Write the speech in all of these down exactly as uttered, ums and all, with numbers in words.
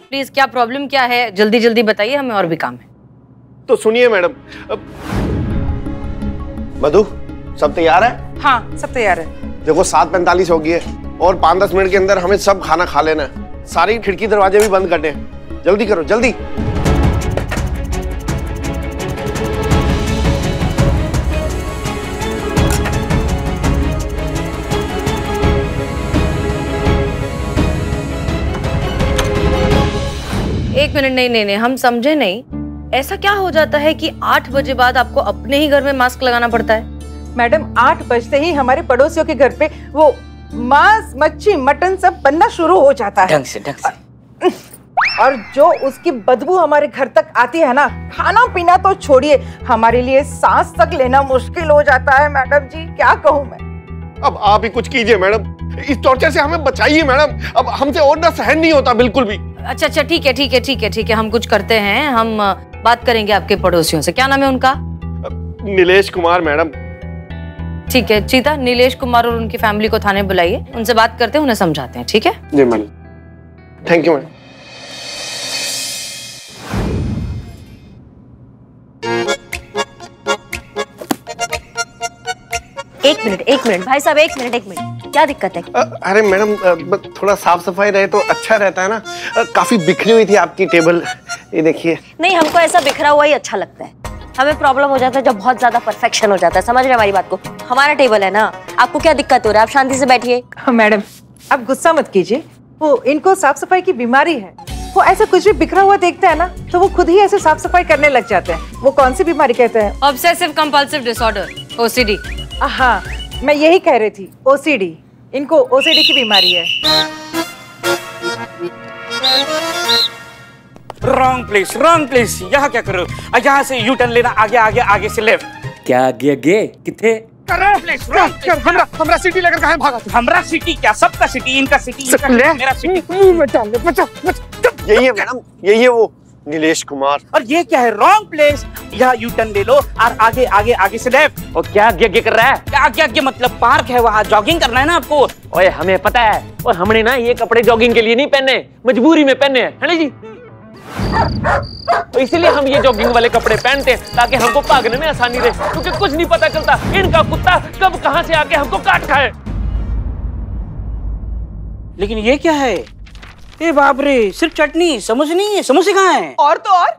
Please क्या problem क्या है, जल्दी जल्दी बताइए, हमें और भी काम है। तो सुनिए मैडम, मधु सब तैयार है? हाँ सब तैयार है। देखो सात पैंतालीस हो गई है और पाँच दस मिनट के अंदर हमें सब खाना खा लेना है। सारी खिड़की दरवाजे भी बंद करने हैं, जल्दी करो जल्दी। एक मिनट, नहीं नहीं नहीं, हम समझे नहीं। ऐसा क्या हो जाता है कि आठ बजे बाद आपको अपने ही घर में मास्क लगाना पड़ता है? मैडम आठ बजते ही हमारे पड़ोसियों के घर पे वो मांस, मच्छी, मटन सब बनना शुरू हो जाता है। ढंग से ढंग से। और जो उसकी बदबू हमारे घर तक आती है ना, खाना पीना तो छोड़िए, हमारे लिए सांस तक लेना मुश्किल हो जाता है। मैडम जी क्या कहूँ मैं। अब आप ही कुछ कीजिए मैडम, इस टॉर्चर से हमें बचाइए मैडम। अब हमसे और ना सहन नहीं होता बिल्कुल भी। अच्छा अच्छा ठीक है ठीक है ठीक है ठीक है, हम कुछ करते हैं, हम बात करेंगे आपके पड़ोसियों से। क्या नाम है उनका? नीलेश कुमार मैडम। ठीक है चीता, नीलेश कुमार और उनकी फैमिली को थाने बुलाइए, उनसे बात करते हैं, उन्हें समझाते हैं। ठीक है जी मैडम, थैंक यू मैडम। एक मिनट एक मिनट भाई साहब, एक मिनट एक मिनट, क्या दिक्कत है? अ, अरे मैडम थोड़ा साफ सफाई रहे तो अच्छा रहता है ना। अ, काफी बिखरी हुई थी आपकी टेबल, ये देखिए। नहीं, हमको ऐसा बिखरा हुआ ही अच्छा लगता है। हमें प्रॉब्लम हो जाता है जब बहुत ज्यादा परफेक्शन हो जाता है, समझ रहे हमारी बात को? हमारा टेबल है ना, आपको क्या दिक्कत हो रहा है? आप शांति से बैठिए। मैडम आप गुस्सा मत कीजिए, वो इनको साफ सफाई की बीमारी है। वो ऐसा कुछ भी बिखरा हुआ देखते हैं ना तो वो खुद ही ऐसे साफ सफाई करने लग जाते हैं। वो कौन सी बीमारी कहते हैं? Obsessive compulsive disorder, OCD. हाँ मैं यही कह रही थी, ओसीडी। इनको ओसीडी की बीमारी है। Wrong place, wrong place. यहाँ क्या करो? यहाँ से यू टर्न लेना, आगे आगे आगे से लेफ्ट। क्या आगे आगे किथे? हमरा हमरा सिटी लेकर कहाँ भागा? हमरा सिटी क्या? सबका सिटी, इनका सिटी, मेरा सिटी। यही है मैडम, यही है वो नीलेश कुमार। और ये क्या है? Wrong place. यहाँ यू टर्न ले लो और आगे आगे आगे से लेफ्ट। और क्या आगे आगे कर रहा है? क्या आगे आगे मतलब पार्क है, वहाँ जॉगिंग करना है ना आपको। ओए हमें पता है, और हमने ना ये कपड़े जॉगिंग के लिए नहीं पहने, मजबूरी में पहने हैं, है ना जी? तो इसीलिए हम ये जॉगिंग वाले कपड़े पहनते हैं ताकि हमको भागने में आसानी रहे, क्योंकि कुछ नहीं पता चलता इनका कुत्ता कब कहां से आके हमको काट खाए। लेकिन ये क्या है? ए बाप रे, सिर्फ चटनी, समोसे नहीं है। समोसे कहाँ हैं? और तो और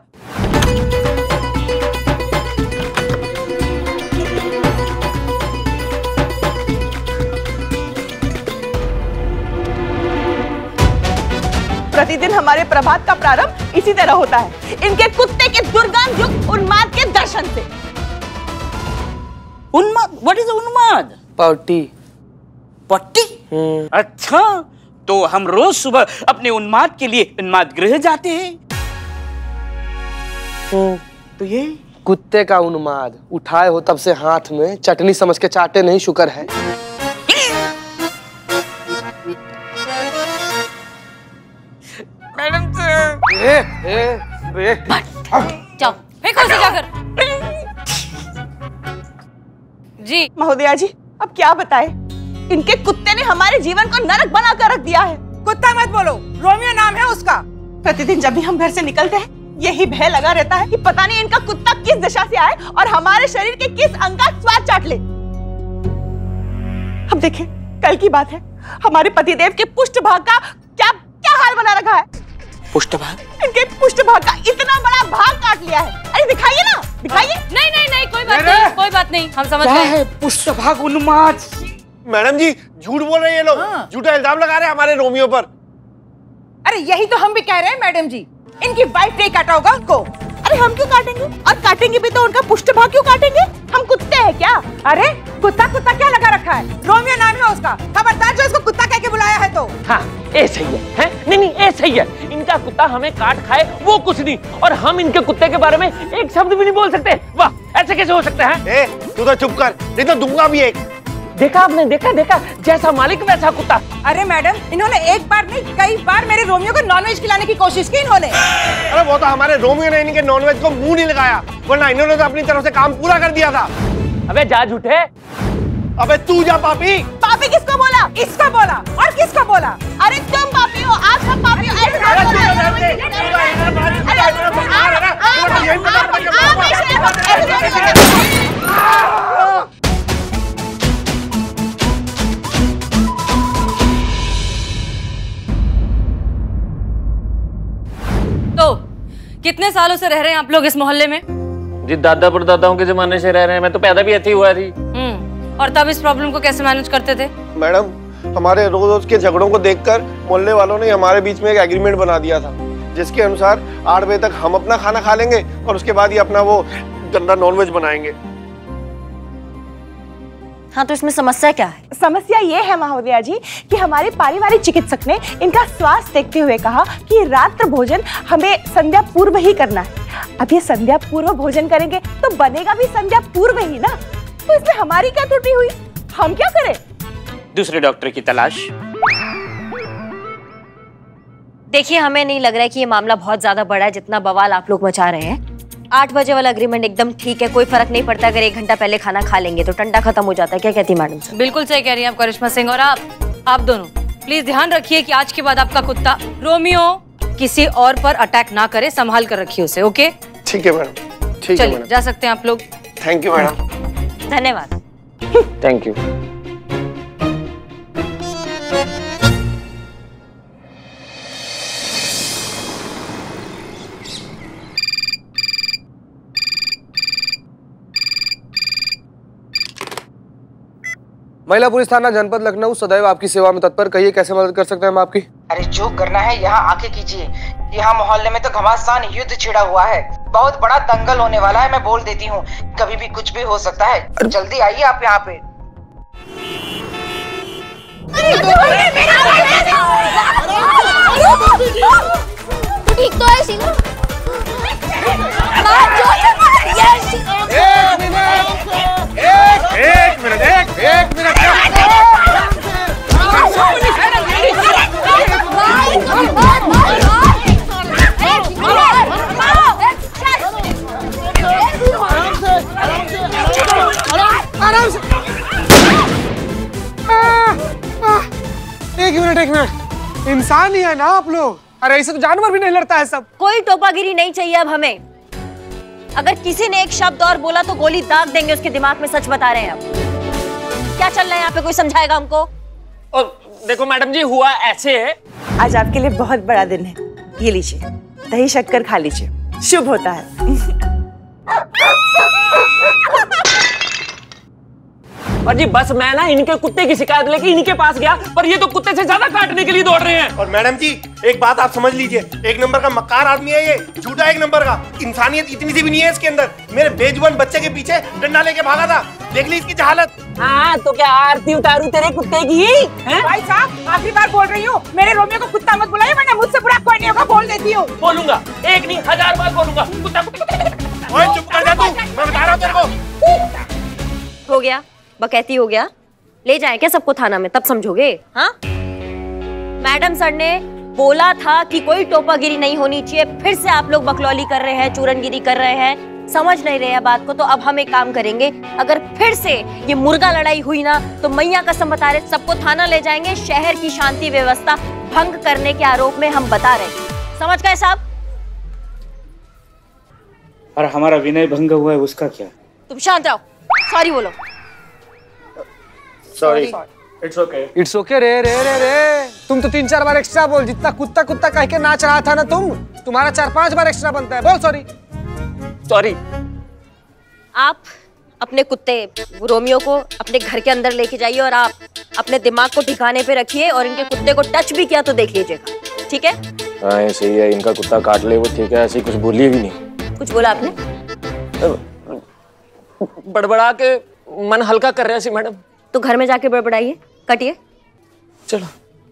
प्रतिदिन हमारे प्रभात का प्रारंभ इसी तरह होता है, इनके कुत्ते के दुर्गंध युक्त उन्माद के दर्शन से। उन्माद? व्हाट इज उन्माद? पट्टी। पट्टी? अच्छा, तो हम रोज सुबह अपने उन्माद के लिए उन्माद गृह जाते हैं। तो ये कुत्ते का उन्माद उठाए हो तब से हाथ में चटनी समझ के चाटे नहीं, शुक्र है। मैडम ए, ए, ए, जाओ फेंको उसे जाकर। जी महोदया जी, अब क्या बताए, इनके कुत्ते ने हमारे जीवन को नरक बना कर रख दिया है। कुत्ता मत बोलो, रोमियो नाम है उसका। प्रतिदिन जब भी हम घर से निकलते हैं यही भय लगा रहता है कि पता नहीं इनका कुत्ता किस दिशा से आए और हमारे शरीर के किस अंग का स्वाद चाट ले। अब देखें, कल की बात है, हमारे पतिदेव के पुष्ट भाग का क्या क्या हाल बना रखा है। पुष्ट भाग? इनके पुष्ट भाग का इतना बड़ा भाग काट लिया है। अरे दिखाइए ना, दिखाइए। नहीं नहीं नहीं, कोई बात नहीं, कोई बात नहीं, हम समझ गए। है पुष्ट भाग उन्माद? मैडम जी झूठ बोल रहे हैं ये लोग, झूठा इल्जाम लगा रहे हैं हमारे रोमियो पर। अरे यही तो हम भी कह रहे हैं मैडम जी, इनकी वाइफ ने काटा होगा उनको। अरे हम क्यों काटेंगे? और काटेंगे भी तो उनका पुष्ट भाग क्यों काटेंगे? हम कुत्ते हैं क्या? अरे कुत्ता कुत्ता क्या लगा रखा है? रोमियो नाम है उसका, खबरदार जो इसको कुत्ता कह के बुलाया है तो। हाँ ये सही है, है? नहीं नहीं ये सही है, इनका कुत्ता हमें काट खाए वो कुछ नहीं, और हम इनके कुत्ते के बारे में एक शब्द भी नहीं बोल सकते। वाह, ऐसे कैसे हो सकता है? ए, तू तो चुप कर, नहीं तो दूंगा भी एक। देखा आपने, देखा देखा, जैसा मालिक वैसा कुत्ता। अरे मैडम, इन्होंने एक बार नहीं कई बार मेरे रोमियो को नॉनवेज खिलाने की कोशिश की इन्होंने। अरे वो तो हमारे रोमियो ने इनके नॉनवेज को मुंह नहीं लगाया, वरना इन्होंने तो अपनी तरफ से काम पूरा कर दिया था। अबे जा झूठे। अबे तू जा पापी। पापी किसको बोला? इसका बोला। और किसका बोला? अरे तुम पापी हो, आप सब पापी हो। ऐसे कितने सालों से रह रहे हैं आप लोग इस मोहल्ले में? जी दादा परदादाओं के जमाने से रह रहे हैं। मैं तो पैदा भी ऐसे ही हुआ थी। हम्म, और तब इस प्रॉब्लम को कैसे मैनेज करते थे? मैडम, हमारे रोज रोज के झगड़ों को देखकर मोहल्ले वालों ने हमारे बीच में एक एग्रीमेंट बना दिया था, जिसके अनुसार आठ बजे तक हम अपना खाना खा लेंगे और उसके बाद ये अपना वो गंदा नॉनवेज बनाएंगे। हाँ, तो इसमें समस्या क्या है? समस्या ये है महोदया जी कि हमारे पारिवारिक चिकित्सक ने इनका स्वास्थ्य देखते हुए कहा कि रात्रि भोजन हमें संध्या पूर्व ही करना है। अब ये संध्या पूर्व भोजन करेंगे तो बनेगा भी संध्या पूर्व ही ना, तो इसमें हमारी क्या त्रुटि हुई? हम क्या करें? दूसरे डॉक्टर की तलाश। देखिए, हमें नहीं लग रहा है कि ये मामला बहुत ज्यादा बड़ा है जितना बवाल आप लोग मचा रहे हैं। आठ बजे वाला एग्रीमेंट एकदम ठीक है, कोई फर्क नहीं पड़ता अगर एक घंटा पहले खाना खा लेंगे तो टंटा खत्म हो जाता है। क्या कहती है मैडम? बिल्कुल सही कह रही हैं आप करिश्मा सिंह। और आप आप दोनों प्लीज ध्यान रखिए कि आज के बाद आपका कुत्ता रोमियो किसी और पर अटैक ना करे, संभाल कर रखिए उसे। ओके? ठीक है मैडम, ठीक है मैडम। जा सकते हैं आप लोग। Thank you madam. धन्यवाद। Thank you. महिला पुलिस थाना जनपद लखनऊ सदैव आपकी सेवा में तत्पर। कहिए कैसे मदद कर सकते हैं हम आपकी? अरे जो करना है यहाँ आके कीजिए। यहाँ मोहल्ले में तो घमासान युद्ध छिड़ा हुआ है, बहुत बड़ा दंगल होने वाला है। मैं बोल देती हूँ, कभी भी कुछ भी हो सकता है। जल्दी आइए आप यहाँ पे। ठीक तो है सिंह। एक मिनट एक एक मिनट आराम से। एक मिनट एक मिनट, इंसान ही है ना आप लोग? अरे ऐसे तो जानवर भी नहीं लड़ता है सब। कोई टोपागिरी नहीं चाहिए अब हमें। अगर किसी ने एक शब्द और बोला तो गोली दाग देंगे उसके दिमाग में। सच बता रहे हैं। अब क्या चल रहा है यहाँ पे? कोई समझाएगा हमको? और देखो मैडम जी, हुआ ऐसे है। आज आपके लिए बहुत बड़ा दिन है। ये लीजिए, दही शक्कर खा लीजिए, शुभ होता है। और जी बस मैं ना इनके कुत्ते की शिकायत लेके इनके पास गया, पर ये तो कुत्ते से ज्यादा काटने के लिए दौड़ रहे हैं। और मैडम जी एक बात आप समझ लीजिए, एक नंबर का मक्कार आदमी है ये, झूठा एक नंबर का। इंसानियत इतनी सी भी नहीं है इसके अंदर। मेरे बेजुबान बच्चे के पीछे डंडा लेके भागा था, देख ली इसकी जहालत। हाँ तो क्या आरती उतारू तेरे कुत्ते की? भाई साहब, आखिरी बार बोल रही हूँ, मेरे रोमियो को कुत्ता मत बुलाइए, वरना मुझसे बुरा कोई नहीं होगा। बोल देती हूँ। बोलूंगा, एक नहीं हजार बार बोलूंगा। कुत्ता ओए चुप कर जा तू, मैं बता रहा हूँ तेरे को। हो गया, बकैती हो गया। ले जाए क्या सबको थाना में, तब समझोगे? हाँ, मैडम सर ने बोला था कि कोई टोपागिरी नहीं होनी चाहिए। फिर से आप लोग बकलौली कर रहे हैं, चूरनगिरी कर रहे हैं, समझ नहीं रहे हैं बात को। तो अब हम एक काम करेंगे, अगर फिर से ये मुर्गा लड़ाई हुई ना तो मैया कसम बता रहे सबको थाना ले जाएंगे। शहर की शांति व्यवस्था भंग करने के आरोप में हम बता रहे हैं। समझ गए साहब? और हमारा विनय भंग हुआ है, उसका क्या? तुम शांत रहो, सॉरी बोलो। Sorry. It's okay it's okay. रे रे रे रे तुम तो तीन चार बार एक्स्ट्रा बोल। जितना कुत्ता कुत्ता कह के नाच रहा था ना तुम, तुम्हारा चार पांच बार एक्स्ट्रा बनता है। बोल सॉरी। सॉरी। आप अपने कुत्ते रोमियो को अपने घर के अंदर लेके जाइए और आप अपने दिमाग को ठिकाने पे रखिए। और इनके कुत्ते को टच भी किया तो देख लीजिएगा, ठीक है? हाँ ये सही है, इनका कुत्ता काट ले वो ठीक है। ऐसी कुछ बोलिए भी नहीं। कुछ बोला आपने? बड़बड़ा के मन हल्का कर रहे हैं मैडम। तो घर में जाके बड़बड़ाइए, कटिए। चलो।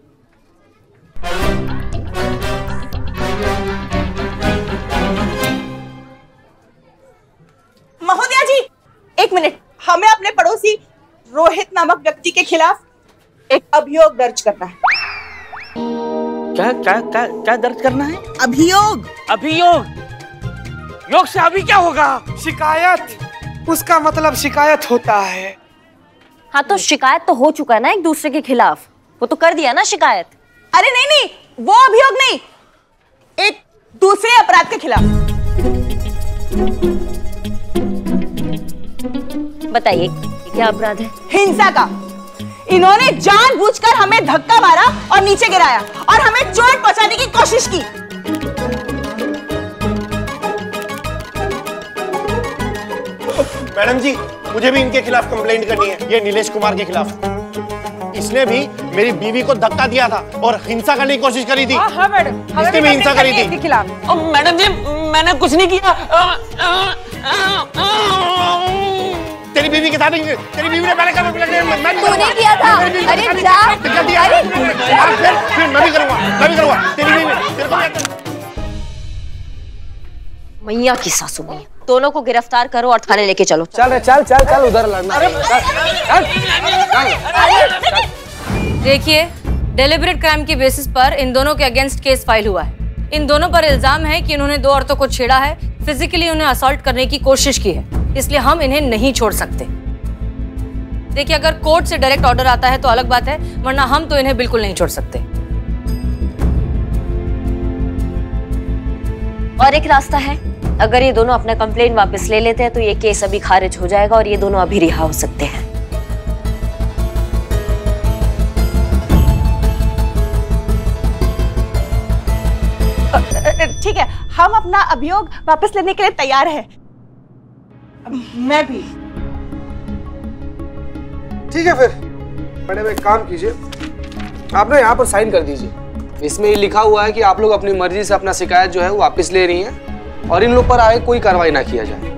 महोदया जी एक मिनट, हमें अपने पड़ोसी रोहित नामक व्यक्ति के खिलाफ एक अभियोग दर्ज करना है। क्या क्या क्या क्या दर्ज करना है? अभियोग। अभियोग? योग से अभी क्या होगा? शिकायत, उसका मतलब शिकायत होता है। हाँ तो शिकायत तो हो चुका है ना एक दूसरे के खिलाफ, वो तो कर दिया ना शिकायत। अरे नहीं नहीं, वो अभियोग नहीं, एक दूसरे अपराध के खिलाफ। बताइए क्या अपराध है? हिंसा का। इन्होंने जानबूझकर हमें धक्का मारा और नीचे गिराया और हमें चोट पहुंचाने की कोशिश की। मैडम जी, मुझे भी इनके खिलाफ कंप्लेंट करनी है, ये नीलेश कुमार के खिलाफ। इसने भी मेरी बीवी को धक्का दिया था और हिंसा करने की कोशिश करी थी। हाँ, हाँ मैडम, इसने भी हिंसा करी थी इसके खिलाफ। मैडम जी, मैंने कुछ नहीं किया। तेरी बीवी के साथ नहीं, तेरी बीवी ने पहले कर मैं तूने किया था। अरे जा, अरे फिर फिर मैं भी करूंगा, मैं भी करूंगा। तेरी बीवी तेरे को मैया की सासू मैया, दोनों को गिरफ्तार करो और थाने लेके चलो। चल रे, चल चल चल उधर लड़ना। देखिए, डेलिबरेट क्राइम की बेसिस पर इन दोनों के अगेंस्ट केस फाइल हुआ है। इन दोनों पर इल्जाम है कि इन्होंने दो औरतों को छेड़ा है, फिजिकली उन्हें असॉल्ट करने की कोशिश की है, इसलिए हम इन्हें नहीं छोड़ सकते। देखिए, अगर कोर्ट से डायरेक्ट ऑर्डर आता है तो अलग बात है, वरना हम तो इन्हें बिल्कुल नहीं छोड़ सकते। और एक रास्ता है, अगर ये दोनों अपना कंप्लेंट वापस ले लेते हैं तो ये केस अभी खारिज हो जाएगा और ये दोनों अभी रिहा हो सकते हैं। ठीक है, हम अपना अभियोग वापस लेने के लिए तैयार हैं। मैं भी। ठीक है फिर मैडम, एक काम कीजिए, आप ना यहाँ पर साइन कर दीजिए। इसमें ये लिखा हुआ है कि आप लोग अपनी मर्जी से अपना शिकायत जो है वो वापस ले रही हैं और इन लोग पर आगे कोई कार्रवाई ना किया जाए।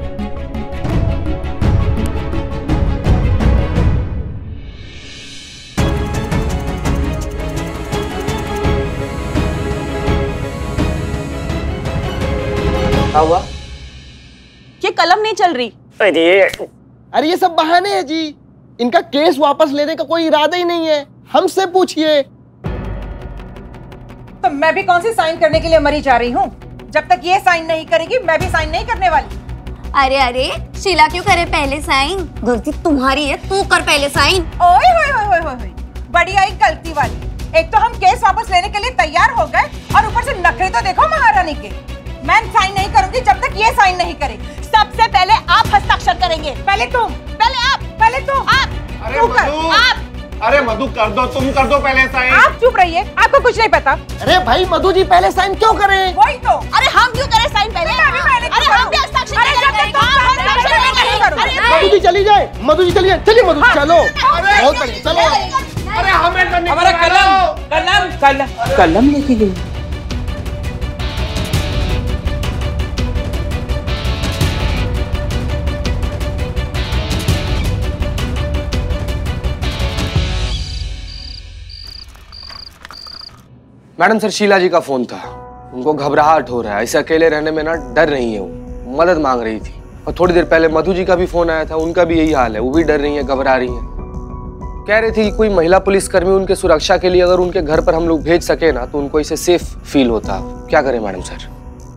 क्या हुआ? ये कलम नहीं चल रही। अरे अरे ये सब बहाने हैं जी, इनका केस वापस लेने का कोई इरादा ही नहीं है, हमसे पूछिए। तो मैं भी कौन सी साइन करने के लिए मरी जा रही हूँ? जब तक ये साइन नहीं करेगी मैं भी साइन नहीं करने वाली। अरे अरे शीला क्यों करे पहले साइन? गलती तुम्हारी है, तू कर पहले साइन। ओए होए होए होए होए, बड़ी आई गलती वाली। एक तो हम केस वापस लेने के लिए तैयार हो गए और ऊपर से नखरे तो देखो महारानी के। मैं साइन नहीं करूंगी जब तक ये साइन नहीं करेगी। सबसे पहले आप हस्ताक्षर करेंगे। पहले तुम, पहले आप, पहले तुम, आप, अरे तू कर, मधु, आप। अरे मधु कर दो, तुम कर दो पहले साइन। आप चुप रहिए, आपको कुछ नहीं पता। अरे भाई मधु जी पहले साइन क्यों करें? वही तो। अरे हम क्यों करें साइन पहले? अरे हम भी हस्ताक्षर करेंगे। मधु जी चली जाए, मधु जी चलिए, चलिए मधु चलो। बहुत बढ़िया, चलो। अरे हमें करने हमारा कलम कलम कलम कलम लेके गई। मैडम सर, शीला जी का फोन था, उनको घबराहट हो रहा है, ऐसे अकेले रहने में ना डर रही है, वो मदद मांग रही थी। और थोड़ी देर पहले मधु जी का भी फोन आया था, उनका भी यही हाल है, वो भी डर रही है, घबरा रही है। कह रही थी कि कोई महिला पुलिसकर्मी उनके सुरक्षा के लिए अगर उनके घर पर हम लोग भेज सके ना तो उनको इसे सेफ फील होता। क्या करें मैडम सर?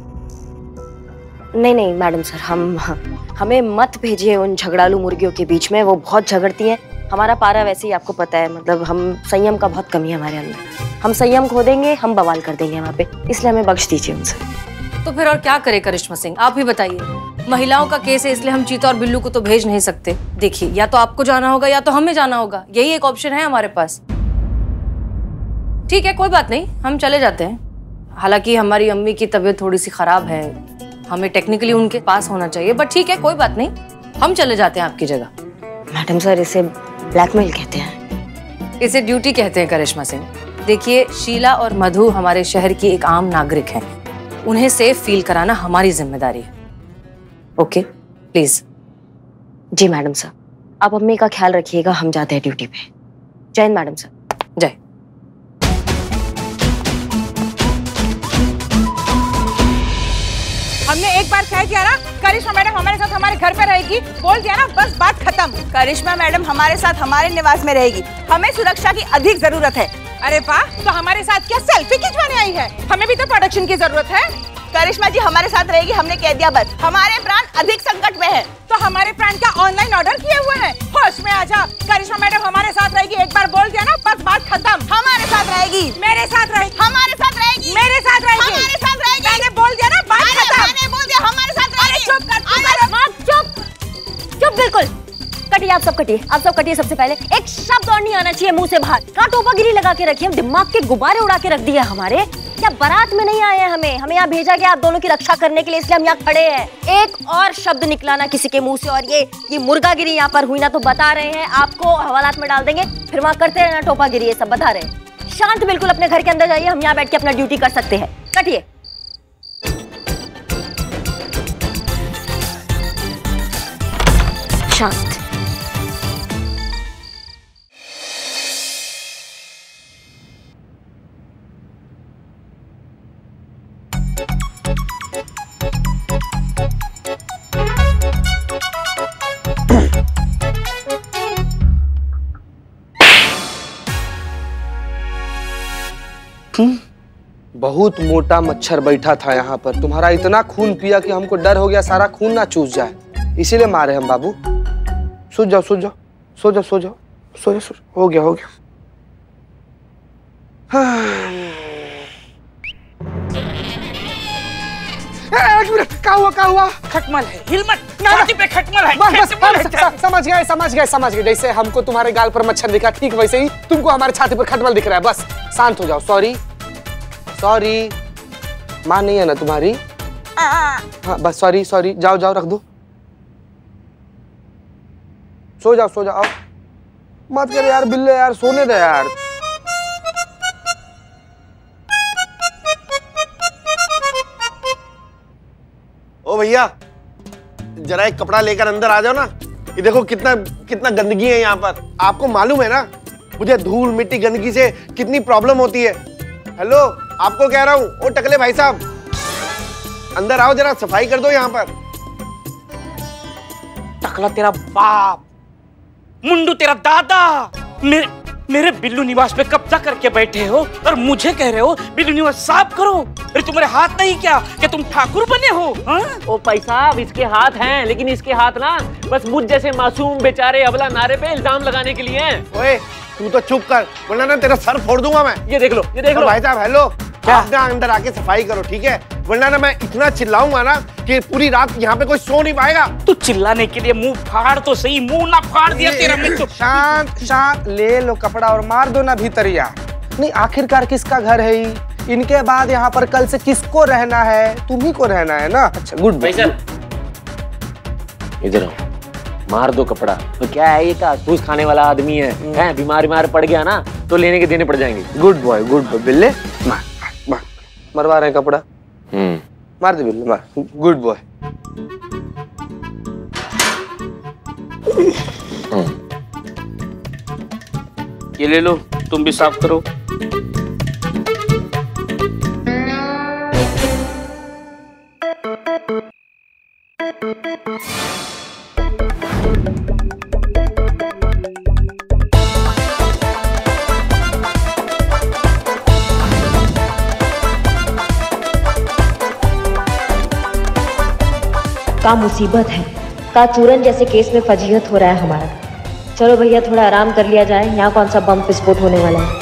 नहीं नहीं मैडम सर, हम हमें मत भेजिए उन झगड़ालू मुर्गियों के बीच में, वो बहुत झगड़ती हैं। हमारा पारा वैसे ही आपको पता है, मतलब हम संयम का बहुत कमी है हमारे अंदर। हम संयम खो देंगे, हम बवाल कर देंगे वहाँ पे, इसलिए हमें बख्श दीजिए उनसे। तो फिर और क्या करे करिश्मा सिंह, आप ही बताइए। महिलाओं का केस है इसलिए हम चीता और बिल्लू को तो भेज नहीं सकते। देखिए, या तो आपको जाना होगा या तो हमें जाना होगा, यही एक ऑप्शन है हमारे पास। ठीक है, कोई बात नहीं, हम चले जाते हैं। हालांकि हमारी अम्मी की तबीयत थोड़ी सी खराब है, हमें टेक्निकली उनके पास होना चाहिए, बट ठीक है कोई बात नहीं, हम चले जाते हैं आपकी जगह। मैडम सर, इसे ब्लैकमेल कहते हैं। इसे ड्यूटी कहते हैं करिश्मा सिंह। देखिए, शीला और मधु हमारे शहर की एक आम नागरिक हैं, उन्हें सेफ फील कराना हमारी जिम्मेदारी है। Okay please. जी मैडम सर, आप अम्मी का ख्याल रखिएगा, हम जाते हैं ड्यूटी पे। जय हिंद मैडम सर। जय। हमने एक बार कह दिया ना, करिश्मा मैडम हमारे साथ हमारे घर पे रहेगी, बोल दिया ना, बस बात खत्म। करिश्मा मैडम हमारे साथ हमारे निवास में रहेगी, हमें सुरक्षा की अधिक जरूरत है। अरे वाह, तो हमारे साथ क्या सेल्फी खिंचवाने आई है? हमें भी तो प्रोटेक्शन की जरूरत है। करिश्मा जी हमारे साथ रहेगी, हमने कह दिया बस। हमारे प्राण अधिक संकट में है। तो हमारे प्राण क्या ऑनलाइन ऑर्डर किए हुए हैं? होश में आजा, करिश्मा मैडम हमारे साथ रहेगी, एक बार बोल दिया ना, बस बात खत्म। हमारे साथ रहेगी, मेरे साथ रहेगी, हमारे साथ रहेगी, मेरे साथ रहेगी, हमारे साथ रहेगी। मैंने बोल दिया ना, बात खत्म। मैंने बोल दिया हमारे साथ रहेगी। चुप कर, चुप चुप, बिल्कुल कटिए, आप सब कटिए, आप सब कटिए। सबसे पहले एक शब्द और नहीं आना चाहिए मुंह से बाहर। का टोपागिरी लगा के रखी है, दिमाग के गुब्बारे उड़ा के रख दिए हमारे। क्या बारात में नहीं आए हैं हमें हमें यहाँ भेजा गया आप दोनों की रक्षा करने के लिए, इसलिए हम यहाँ खड़े हैं। एक और शब्द निकला ना किसी के मुंह से और ये ये मुर्गागिरी यहाँ पर हुई ना तो बता रहे हैं आपको हवालात में डाल देंगे, फिर वहाँ करते रहना टोपागिरी, ये सब बता रहे हैं। शांत बिल्कुल अपने घर के अंदर जाइए, हम यहाँ बैठ के अपना ड्यूटी कर सकते हैं। कटिए। शांत। बहुत मोटा मच्छर बैठा था यहाँ पर, तुम्हारा इतना खून पिया कि हमको डर हो गया सारा खून ना चूस जाए, इसीलिए मारे हम बाबू। सो जाओ सो जाओ सो जाओ सो जाओ सो जाओ सो जाओ, हो गया हो गया। एक मिनट, क्या हुआ क्या हुआ? खटमल है, हिल मत, छाती पे खटमल है। बस बस समझ गए समझ गए समझ गए, जैसे हमको तुम्हारे गाल पर मच्छर दिखा ठीक वैसे ही तुमको हमारे छाती पर खटमल दिख रहा है। बस शांत हो जाओ। सॉरी सॉरी, माँ नहीं है ना तुम्हारी? हाँ बस सॉरी सॉरी, जाओ जाओ रख दो, सो जाओ सो जाओ। मत कर यार बिल्ले यार, सोने दे यार। ओ भैया जरा एक कपड़ा लेकर अंदर आ जाओ ना। ये देखो कितना कितना गंदगी है यहाँ पर, आपको मालूम है ना मुझे धूल मिट्टी गंदगी से कितनी प्रॉब्लम होती है। हेलो आपको कह रहा हूँ, ओ टकले भाई साहब अंदर आओ, जरा सफाई कर दो यहाँ पर। टकला तेरा बाप, मुंडू तेरा दादा मेरे मेरे बिल्लू निवास पे कब्जा करके बैठे हो और मुझे कह रहे हो बिल्लू निवास साफ करो। अरे तुम्हारे हाथ नहीं क्या कि तुम ठाकुर बने हो? हा? ओ भाई साहब इसके हाथ हैं, लेकिन इसके हाथ ना बस मुझ जैसे मासूम बेचारे अबला नारे पे इल्जाम लगाने के लिए हैं। ओए तू तो चुप कर, वरना ना तेरा सर फोड़ दूंगा मैं। ये देख लो ये देख लो। भाई साहब हेलो, आप ना अंदर आके सफाई करो ठीक है, वरना ना मैं इतना चिल्लाऊंगा ना कि पूरी रात यहाँ पे कोई सो नहीं पाएगा। तू चिल्लाने के लिए मुंह फाड़ तो सही, मुंह ना फाड़ दिया तेरा मैं तो। शांत शांत, ले लो कपड़ा और मार दो ना भीतरिया। नहीं आखिरकार किसका घर है ये? इनके बाद यहाँ पर कल से किसको रहना है? तुम ही को रहना है ना। अच्छा गुड बाय। इधर आओ, मार दो कपड़ा। तो क्या है ये का घूस खाने वाला आदमी है, हैं बीमार बीमार पड़ गया ना तो लेने के देने पड़ जाएंगे। गुड बॉय गुड बॉय बिल्ले, मार मार मरवा रहे हैं कपड़ा। हम्म मार दे बिल्ले मार, गुड बॉय। ये ले लो, तुम भी साफ करो। का मुसीबत है, का चूरन जैसे केस में फजीहत हो रहा है हमारा। चलो भैया थोड़ा आराम कर लिया जाए, यहाँ कौन सा बम विस्फोट होने वाला है।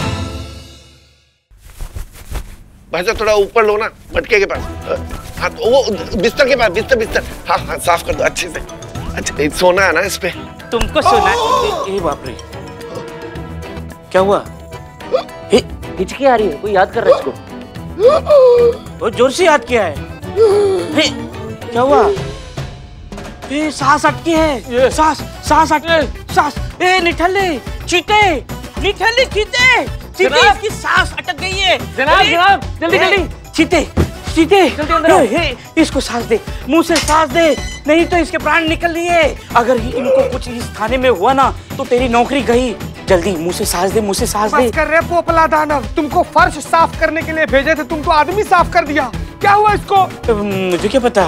भाई साहब थोड़ा ऊपर लो ना, मटके के पास। हाँ तो वो बिस्तर के पास, बिस्तर बिस्तर हाँ हाँ साफ कर दो अच्छे से। अच्छा सोना है ना इस पे? तुमको सोना? ए बाप रे, क्या हुआ? हिचकी आ रही है, कोई याद कर रहा है इसको? वो जोर से याद किया है। हे, क्या हुआ? ए सांस अटकी है, सांस सांस अटके, सांस। ए निठल्ले चीते, निठल्ले चीते, चीते इसकी सांस अटक गई है। जनाब जनाब जल्दी जल्दी, चीते चीते जल्दी अंदर आओ। हे, इसको सांस दे, मुंह से सांस दे, नहीं तो इसके प्राण निकल लिए। अगर इनको कुछ इस थाने में हुआ ना तो तेरी नौकरी गई। जल्दी मुंह से सांस दे, मुंह से सांस दे। बस कर रहे पोपला दानव, तुमको फर्श साफ करने के लिए भेजे थे, तुमको आदमी साफ कर दिया। क्या हुआ इसको? मुझे क्या पता।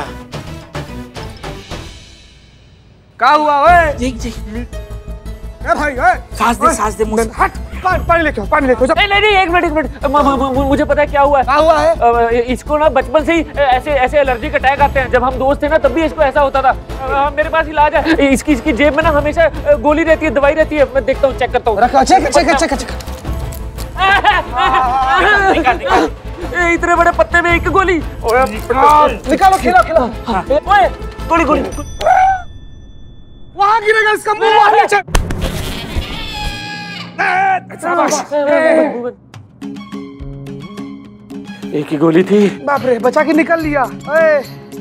क्या हुआ ओए? देख देख ए भाई ओए सांस दे, सांस दे मुंह से। हट, पानी लेके आओ, पानी लेके आओ। नहीं नहीं एक मिनट एक मिनट, मुझे पता है क्या हुआ है। क्या हुआ है? इसको ना बचपन से ही ऐसे ऐसे एलर्जी के अटैक आते हैं। जब हम दोस्त थे ना तब भी इसको ऐसा होता था। मेरे पास इलाज है। इसकी इसकी जेब में ना हमेशा गोली रहती है, दवाई रहती है। मैं देखता हूँ, चेक करता हूँ। रखा, चेक चेक चेक चेक। इतने बड़े पत्ते में एक गोली। निकालो, खिलाओ खिलाओ। ओए गोली गोली वहां गिरेगा इसका मुंह, वहां नीचे। एक ही गोली थी। बाप रे, बचा के निकल लिया। ओए।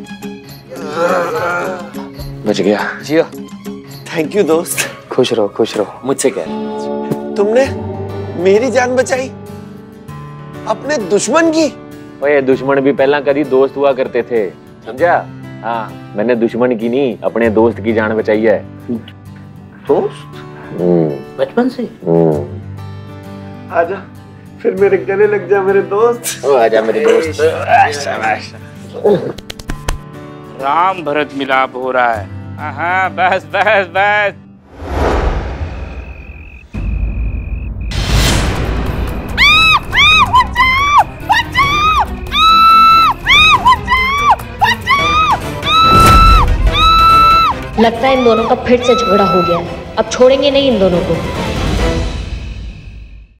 बच गया। जिया। थैंक यू दोस्त। खुश रहो खुश रहो। मुझसे क्या? तुमने मेरी जान बचाई अपने दुश्मन की। ओए दुश्मन भी पहला कभी दोस्त हुआ करते थे, समझा? हाँ, मैंने दुश्मन की नहीं अपने दोस्त की जान बचाई है। दोस्त? बचपन से? आजा, फिर मेरे गले लग जा मेरे दोस्त। ओ आजा मेरे दोस्त। राम भरत मिलाप हो रहा है। हाँ बस बस बस। लगता है इन दोनों का फिर से झगड़ा हो गया है। अब छोड़ेंगे नहीं इन दोनों को।